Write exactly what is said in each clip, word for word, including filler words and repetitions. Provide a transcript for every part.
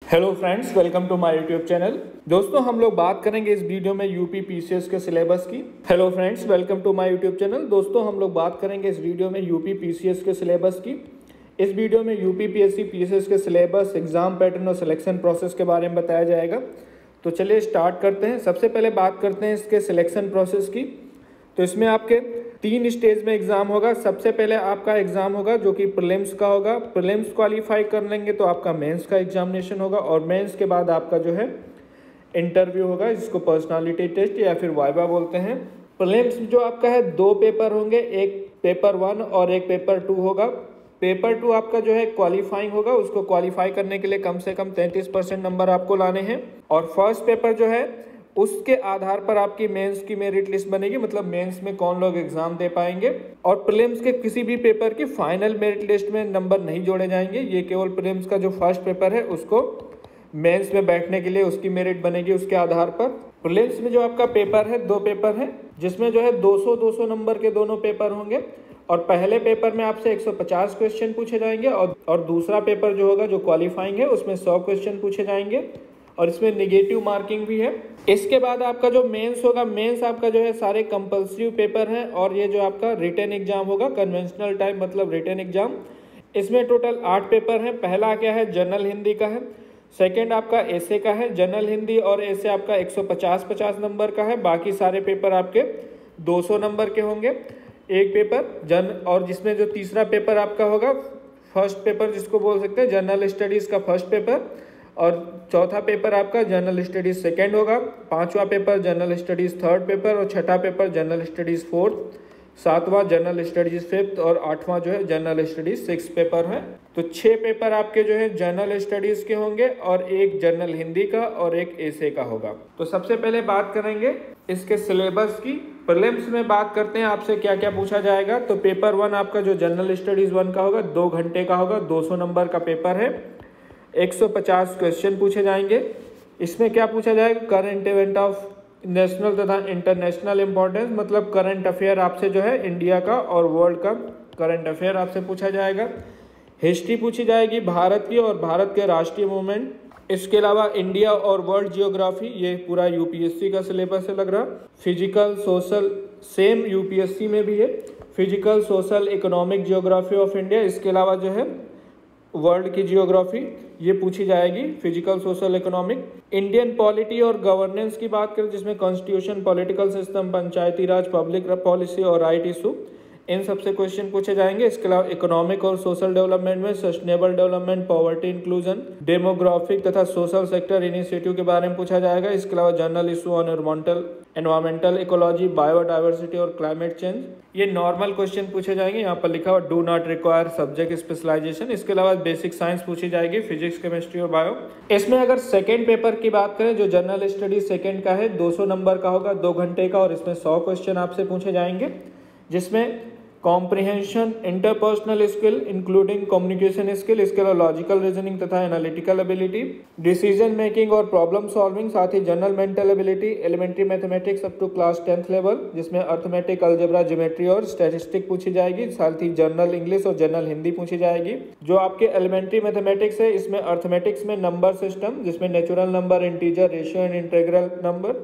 Hello friends, welcome to my YouTube channel. दोस्तों, हम लोग बात करेंगे इस वीडियो में यूपी पीसीएस के सिलेबस की। Hello friends, welcome to my YouTube channel. दोस्तों, हम लोग बात करेंगे इस वीडियो में यूपी पीसीएस के सिलेबस की। इस वीडियो में यूपी पीएससी पीसीएस के सिलेबस, एग्जाम पैटर्न और सिलेक्शन प्रोसेस के बारे में बताया जाएगा। तो चलिए स्टार्ट करते हैं। सबसे पहले बात करते हैं इसके सिलेक्शन प्रोसेस की। तो इसमें आपके तीन स्टेज में एग्जाम होगा। सबसे पहले आपका एग्जाम होगा जो कि प्रीलिम्स का होगा। प्रीलिम्स क्वालिफाई कर लेंगे तो आपका मेंस का एग्जामिनेशन होगा और मेंस के बाद आपका जो है इंटरव्यू होगा, जिसको पर्सनालिटी टेस्ट या फिर वाइवा बोलते हैं। प्रीलिम्स जो आपका है दो पेपर होंगे, एक पेपर वन और एक पेपर टू होगा। पेपर टू आपका जो है क्वालिफाइंग होगा, उसको क्वालिफाई करने के लिए कम से कम तैंतीस परसेंट नंबर आपको लाने हैं। और फर्स्ट पेपर जो है उसके आधार पर आपकी मेंस की मेरिट लिस्ट बनेगी, मतलब मेंस में कौन लोग एग्जाम दे पाएंगे। और प्रीलिम्स के किसी भी पेपर की फाइनल मेरिट लिस्ट में नंबर नहीं जोड़े जाएंगे। ये केवल प्रीलिम्स का जो फर्स्ट पेपर है उसको मेंस में बैठने के लिए उसकी मेरिट बनेगी उसके आधार पर। प्रीलिम्स में जो आपका पेपर है दो पेपर है, जिसमें जो है दो सौ दो सौ नंबर के दोनों पेपर होंगे। और पहले पेपर में आपसे एक सौ पचास क्वेश्चन पूछे जाएंगे और और दूसरा पेपर जो होगा जो क्वालिफाइंग है उसमें सौ क्वेश्चन पूछे जाएंगे और इसमें नेगेटिव मार्किंग भी है। इसके बाद आपका जो मेंस होगा, मेंस आपका जो है सारे कंपल्सरी पेपर हैं और ये जो आपका रिटन एग्जाम होगा, कन्वेंशनल टाइप मतलब रिटन एग्जाम। इसमें टोटल आठ पेपर हैं। पहला क्या है, जनरल हिंदी का है। सेकंड आपका एसे का है। जनरल हिंदी और एसे आपका एक सौ पचास पचास नंबर का है। बाकी सारे पेपर आपके दो सौ नंबर के होंगे एक पेपर जन। और जिसमें जो तीसरा पेपर आपका होगा, फर्स्ट पेपर जिसको बोल सकते हैं जनरल स्टडीज़ का फर्स्ट पेपर, और चौथा पेपर आपका जनरल स्टडीज सेकंड होगा। पांचवा paper general studies third paper और छठा पेपर जनरल स्टडीज फोर्थ। सातवां जनरल स्टडीज फिफ्थ और आठवां जो है जनरल स्टडीज सिक्स पेपर है। तो छह पेपर आपके जो है जनरल स्टडीज के होंगे और एक जनरल हिंदी का और एक एसे का होगा। तो सबसे पहले बात करेंगे इसके सिलेबस की। प्रीलिम्स में बात करते हैं आपसे क्या क्या पूछा जाएगा। तो पेपर वन आपका जो जनरल स्टडीज वन का होगा दो घंटे का होगा, दो सौ नंबर का पेपर है। एक सौ पचास क्वेश्चन पूछे जाएंगे। इसमें क्या पूछा जाएगा, करंट इवेंट ऑफ नेशनल तथा इंटरनेशनल इंपॉर्टेंस, मतलब करंट अफेयर आपसे जो है इंडिया का और वर्ल्ड का करंट अफेयर आपसे पूछा जाएगा। हिस्ट्री पूछी जाएगी भारत की और भारत के राष्ट्रीय मूवमेंट। इसके अलावा इंडिया और वर्ल्ड जियोग्राफी, ये पूरा यूपीएससी का सिलेबस है लग रहा। फिजिकल सोशल, सेम यूपीएससी में भी है, physical social economic geography of India. इसके अलावा जो है वर्ल्ड की जियोग्राफी ये पूछी जाएगी, physical social economic. Indian polity और गवर्नेंस की बात करें, जिसमें constitution, political system, Panchayati Raj, public policy और राइट इशू, इन सबसे क्वेश्चन पूछे जाएंगे। इसके अलावा इकोनॉमिक और सोशल डेवलपमेंट में sustainable development, poverty inclusion, demographic तथा सोशल सेक्टर इनिशिएटिव के बारे में पूछा जाएगा। इसके अलावा general issue on environmental environmental ecology, biodiversity और क्लाइमेट चेंज, ये नॉर्मल क्वेश्चन पूछे जाएंगे। यहाँ पर लिखा हुआ do not require subject specialisation. इसके अलावा बेसिक साइंस पूछी जाएगी, फिजिक्स, केमिस्ट्री और बायो। इसमें अगर सेकेंड पेपर की बात करें जो जनरल स्टडी सेकेंड का है, दो सौ नंबर का होगा, दो घंटे का, और इसमें सौ क्वेश्चन आपसे पूछे जाएंगे, जिसमें comprehension, interpersonal skill including communication skill, इसके अलावा लॉजिकल रीजनिंग तथा एनालिटिकल एबिलिटी, डिसीजन मेकिंग और प्रॉब्लम सॉल्विंग, साथ ही general mental ability, elementary mathematics up to class tenth level, जिसमें अर्थमेटिक, अलजेब्रा, ज्योमेट्री और स्टैटिस्टिक पूछी जाएगी। साथ ही जनरल इंग्लिश और जनरल हिंदी पूछी जाएगी। जो आपके एलिमेंट्री मैथमेटिक्स है, इसमें अर्थमेटिक्स में नंबर सिस्टम, जिसमें natural number, integer, ratio and integral number,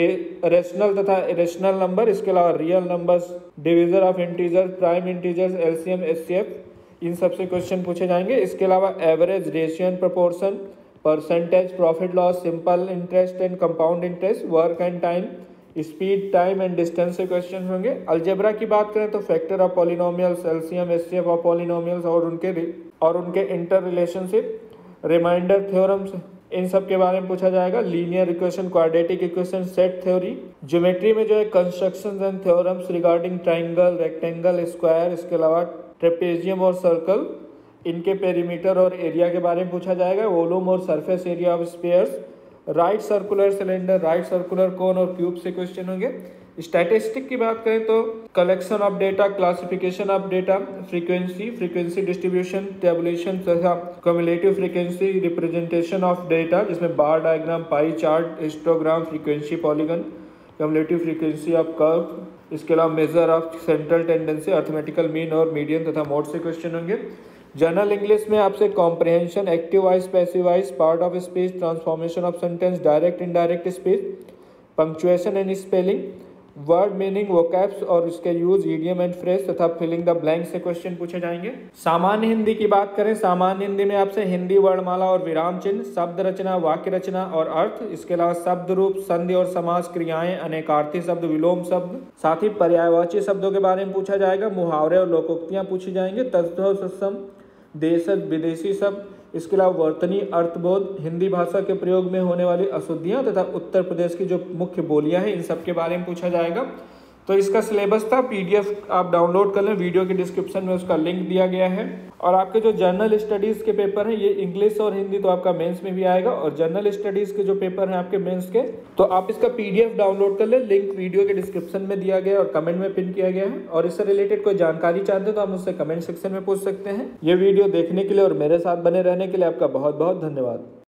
rational तथा इरेशनल नंबर, इसके अलावा real numbers, division of integer, prime integers, LCM, HCF, इन सबसे क्वेश्चन पूछे जाएंगे। इसके अलावा average, ratio and proportion, percentage, profit loss, simple interest and compound interest, work and time, speed, time and distance से question होंगे। अलजेब्रा की बात करें तो factor of polynomials, LCM, HCF of polynomials और उनके और उनके इंटर रिलेशनशिप, रिमाइंडर थ्योरम्स, इन सब के बारे में पूछा जाएगा। Linear equation, quadratic equation, set theory. Geometry में जो है constructions and theorems regarding triangle, rectangle, square, इसके अलावा ट्रेपेजियम और सर्कल, इनके पेरीमीटर और एरिया के बारे में पूछा जाएगा। वॉल्यूम और surface area of spheres, right circular cylinder, right circular cone और क्यूब से क्वेश्चन होंगे। स्टैटिस्टिक की बात करें तो collection of data, classification of data, frequency, frequency distribution, tabulation तथा cumulative frequency representation of data, जिसमें bar diagram, pie chart, histogram, frequency polygon, cumulative frequency of curve, इसके अलावा measure of central tendency, arithmetical mean और median तथा mode से question होंगे। General English में आपसे comprehension, active voice, passive voice, part of speech, transformation of sentence, direct indirect speech, punctuation and spelling, word meaning, vocabs और उसके use, idiom and phrase तथा filling the blank से question पूछे जाएंगे। सामान्य हिंदी की बात करें, सामान्य हिंदी में आपसे हिंदी वर्णमाला और विराम चिन्ह, शब्द रचना, वाक्य रचना और अर्थ, इसके अलावा शब्द रूप, संधि और समास, क्रियाएं, अनेकार्थी शब्द, विलोम शब्द, साथ ही पर्यायवाची शब्दों के बारे में पूछा जाएगा। मुहावरे और लोकोक्तियां पूछी जाएंगी। तत्सम, सत्सम, देशज, विदेशी शब्द, इसके अलावा वर्तनी, अर्थबोध, हिंदी भाषा के प्रयोग में होने वाली अशुद्धियां तथा उत्तर प्रदेश की जो मुख्य बोलियां हैं इन सब के बारे में पूछा जाएगा। तो इसका सिलेबस था, पीडीएफ आप डाउनलोड कर लें, वीडियो के डिस्क्रिप्शन में उसका लिंक दिया गया है। और आपके जो जनरल स्टडीज़ के पेपर हैं ये इंग्लिश और हिंदी तो आपका मेंस में भी आएगा, और जनरल स्टडीज़ के जो पेपर हैं आपके मेंस के, तो आप इसका पीडीएफ डाउनलोड कर लें, लिंक वीडियो के डिस्क्रिप्शन में दिया गया है और कमेंट में पिन किया गया है। और इससे रिलेटेड कोई जानकारी चाहते हैं तो आप मुझसे कमेंट सेक्शन में पूछ सकते हैं। ये वीडियो देखने के लिए और मेरे साथ बने रहने के लिए आपका बहुत बहुत धन्यवाद।